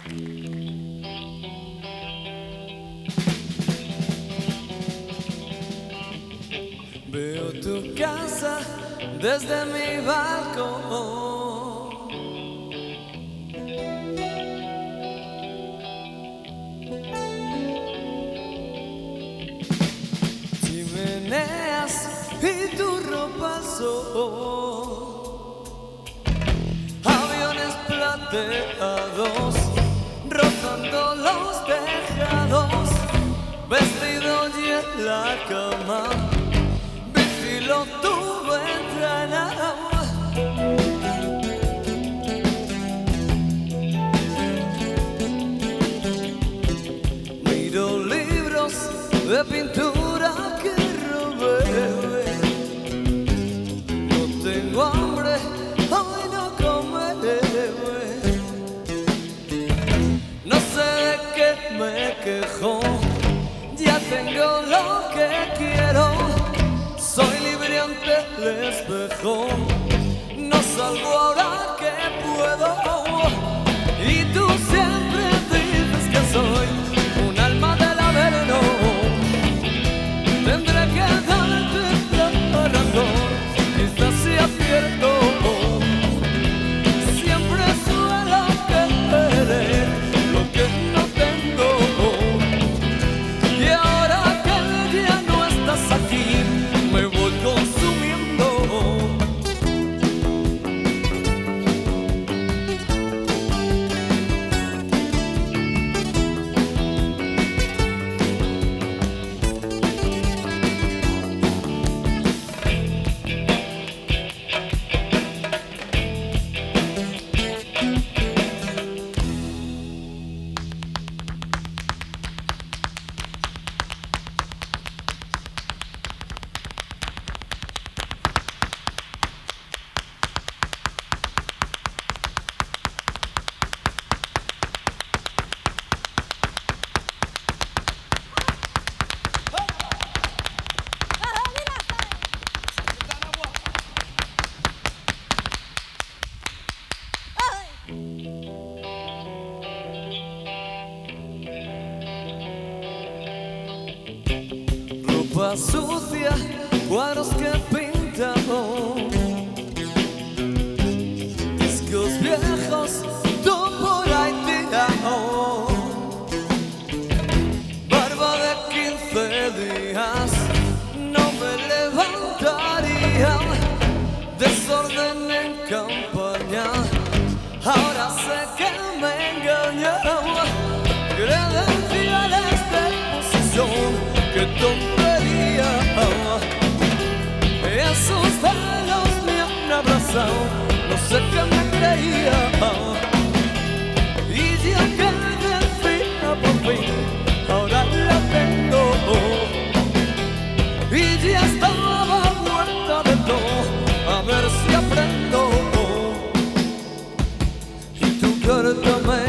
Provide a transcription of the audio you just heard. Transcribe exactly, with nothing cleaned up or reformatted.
Veo tu casa desde mi balcón. Chimeneas y tu ropa al sol. Aviones plateados rozando los tejados. Vestido y en la cama vigilo tu ventana. Miro libros de pintura que robé. No tengo hambre, hoy no comeré. No sé de qué me quejo, ya tengo lo que quiero. Soy libre ante el espejo, no salgo ahora que puedo. Y tú siempre dices que soy un alma del averno. Tendré que darte la razón, quizás si acierto. Siempre suelo querer lo que no tengo. Y ahora que ya no estás aquí, me voy consumiendo. Ropa sucia, cuadros que pintamos, discos viejos, tú por ahí tirado. Barba de quince días, no me levantaría. Desorden en campaña, ahora sé que me engañaba. Credenciales de posición, qué tontería. Esos celos me han abrazado, no sé qué me creía. Y ya que decía por fin, ahora la tengo. Y ya estaba muerta de todo, a ver si aprendo. Y tu carta me